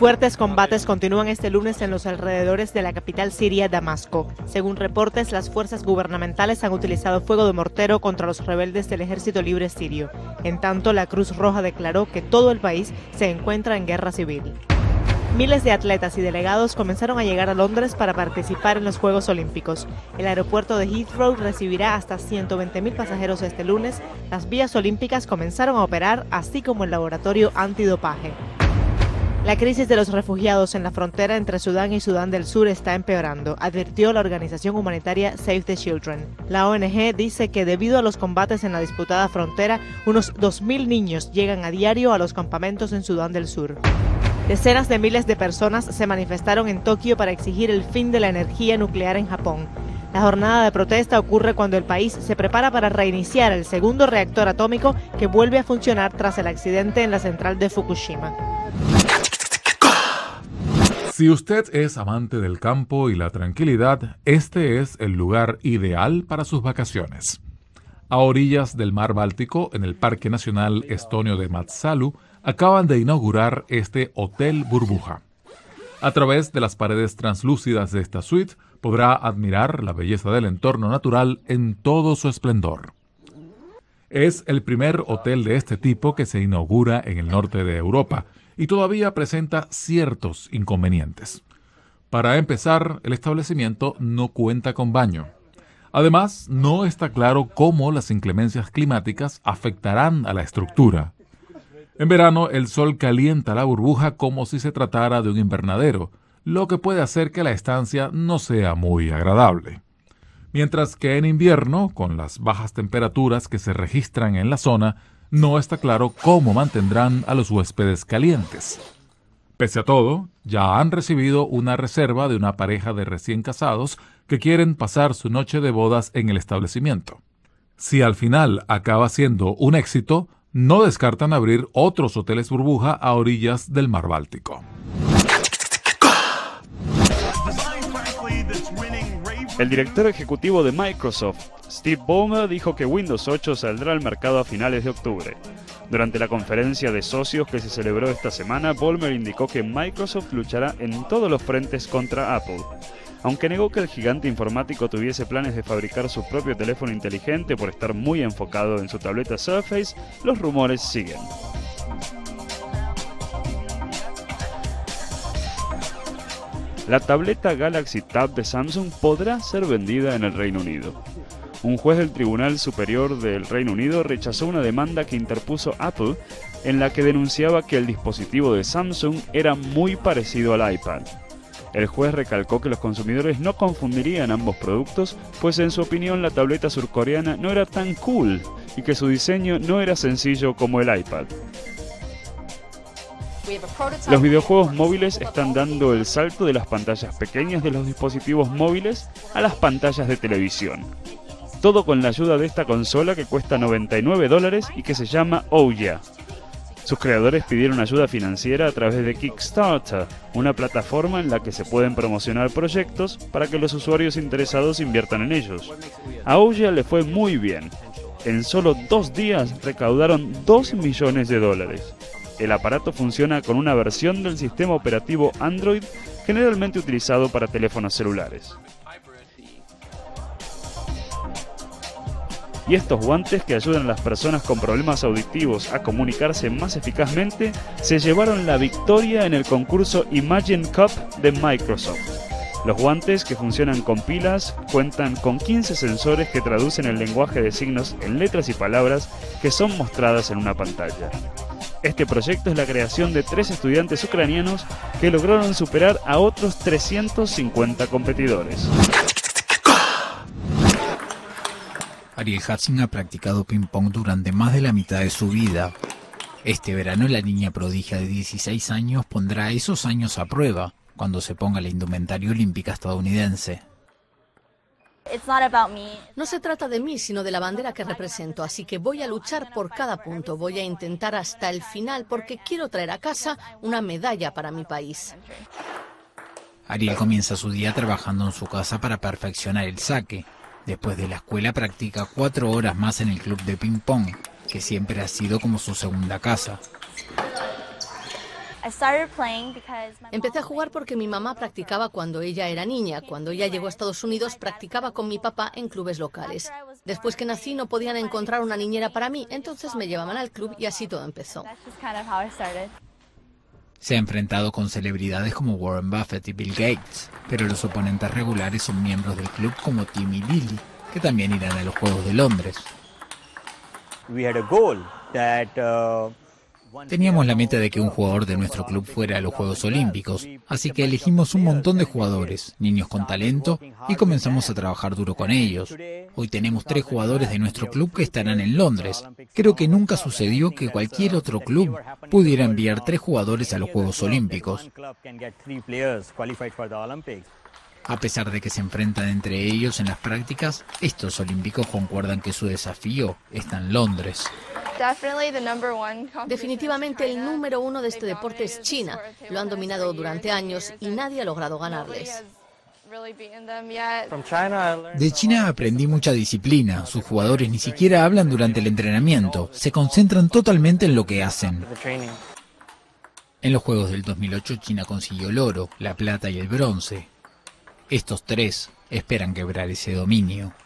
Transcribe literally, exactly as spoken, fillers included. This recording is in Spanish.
Fuertes combates continúan este lunes en los alrededores de la capital siria, Damasco. Según reportes, las fuerzas gubernamentales han utilizado fuego de mortero contra los rebeldes del Ejército Libre Sirio. En tanto, la Cruz Roja declaró que todo el país se encuentra en guerra civil. Miles de atletas y delegados comenzaron a llegar a Londres para participar en los Juegos Olímpicos. El aeropuerto de Heathrow recibirá hasta ciento veinte mil pasajeros este lunes. Las vías olímpicas comenzaron a operar, así como el laboratorio antidopaje. La crisis de los refugiados en la frontera entre Sudán y Sudán del Sur está empeorando, advirtió la organización humanitaria Save the Children. La O N G dice que debido a los combates en la disputada frontera, unos dos mil niños llegan a diario a los campamentos en Sudán del Sur. Decenas de miles de personas se manifestaron en Tokio para exigir el fin de la energía nuclear en Japón. La jornada de protesta ocurre cuando el país se prepara para reiniciar el segundo reactor atómico que vuelve a funcionar tras el accidente en la central de Fukushima. Si usted es amante del campo y la tranquilidad, este es el lugar ideal para sus vacaciones. A orillas del mar Báltico, en el Parque Nacional Estonio de Matsalu, acaban de inaugurar este Hotel Burbuja. A través de las paredes translúcidas de esta suite, podrá admirar la belleza del entorno natural en todo su esplendor. Es el primer hotel de este tipo que se inaugura en el norte de Europa, y todavía presenta ciertos inconvenientes. Para empezar, el establecimiento no cuenta con baño. Además, no está claro cómo las inclemencias climáticas afectarán a la estructura. En verano, el sol calienta la burbuja como si se tratara de un invernadero, lo que puede hacer que la estancia no sea muy agradable. Mientras que en invierno, con las bajas temperaturas que se registran en la zona, no está claro cómo mantendrán a los huéspedes calientes. Pese a todo, ya han recibido una reserva de una pareja de recién casados que quieren pasar su noche de bodas en el establecimiento. Si al final acaba siendo un éxito, no descartan abrir otros hoteles burbuja a orillas del mar Báltico. El director ejecutivo de Microsoft, Steve Ballmer, dijo que Windows ocho saldrá al mercado a finales de octubre. Durante la conferencia de socios que se celebró esta semana, Ballmer indicó que Microsoft luchará en todos los frentes contra Apple. Aunque negó que el gigante informático tuviese planes de fabricar su propio teléfono inteligente por estar muy enfocado en su tableta Surface, los rumores siguen. La tableta Galaxy Tab de Samsung podrá ser vendida en el Reino Unido. Un juez del Tribunal Superior del Reino Unido rechazó una demanda que interpuso Apple en la que denunciaba que el dispositivo de Samsung era muy parecido al iPad. El juez recalcó que los consumidores no confundirían ambos productos, pues en su opinión la tableta surcoreana no era tan cool y que su diseño no era sencillo como el iPad. Los videojuegos móviles están dando el salto de las pantallas pequeñas de los dispositivos móviles a las pantallas de televisión. Todo con la ayuda de esta consola que cuesta noventa y nueve dólares y que se llama Ouya. Sus creadores pidieron ayuda financiera a través de Kickstarter, una plataforma en la que se pueden promocionar proyectos para que los usuarios interesados inviertan en ellos. A Ouya le fue muy bien. En solo dos días recaudaron dos millones de dólares. El aparato funciona con una versión del sistema operativo Android generalmente utilizado para teléfonos celulares. Y estos guantes que ayudan a las personas con problemas auditivos a comunicarse más eficazmente se llevaron la victoria en el concurso Imagine Cup de Microsoft. Los guantes, que funcionan con pilas, cuentan con quince sensores que traducen el lenguaje de signos en letras y palabras que son mostradas en una pantalla. Este proyecto es la creación de tres estudiantes ucranianos que lograron superar a otros trescientos cincuenta competidores. Ariel Hudson ha practicado ping-pong durante más de la mitad de su vida. Este verano la niña prodigia de dieciséis años pondrá esos años a prueba cuando se ponga la indumentaria olímpica estadounidense. No se trata de mí, sino de la bandera que represento, así que voy a luchar por cada punto, voy a intentar hasta el final porque quiero traer a casa una medalla para mi país. Ariel comienza su día trabajando en su casa para perfeccionar el saque. Después de la escuela practica cuatro horas más en el club de ping-pong, que siempre ha sido como su segunda casa. Empecé a jugar porque mi mamá practicaba cuando ella era niña. Cuando ella llegó a Estados Unidos, practicaba con mi papá en clubes locales. Después que nací no podían encontrar una niñera para mí, entonces me llevaban al club y así todo empezó. Se ha enfrentado con celebridades como Warren Buffett y Bill Gates, pero los oponentes regulares son miembros del club como Tim y Lily, que también irán a los Juegos de Londres. Teníamos la meta de que un jugador de nuestro club fuera a los Juegos Olímpicos, así que elegimos un montón de jugadores, niños con talento, y comenzamos a trabajar duro con ellos. Hoy tenemos tres jugadores de nuestro club que estarán en Londres. Creo que nunca sucedió que cualquier otro club pudiera enviar tres jugadores a los Juegos Olímpicos. A pesar de que se enfrentan entre ellos en las prácticas, estos olímpicos concuerdan que su desafío está en Londres. Definitivamente el número uno de este deporte es China. Lo han dominado durante años y nadie ha logrado ganarles. De China aprendí mucha disciplina. Sus jugadores ni siquiera hablan durante el entrenamiento. Se concentran totalmente en lo que hacen. En los Juegos del dos mil ocho, China consiguió el oro, la plata y el bronce. Estos tres esperan quebrar ese dominio.